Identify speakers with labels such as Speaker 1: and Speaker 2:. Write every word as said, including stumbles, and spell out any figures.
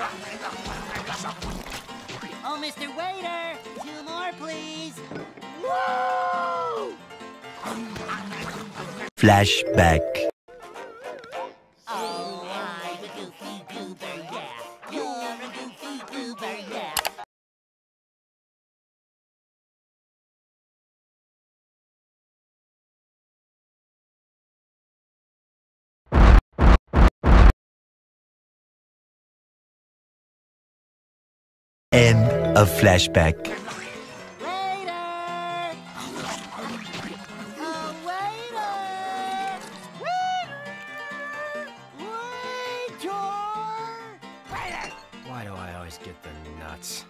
Speaker 1: Oh, Mister Waiter! Two more, please!
Speaker 2: Woo!
Speaker 3: Flashback.
Speaker 1: Oh, I'm a goofy goober, yeah. You're a goofy goober, yeah.
Speaker 3: End of flashback.
Speaker 1: Waiter! Oh, waiter! Waiter! Waiter!
Speaker 2: Why do I always get the nuts?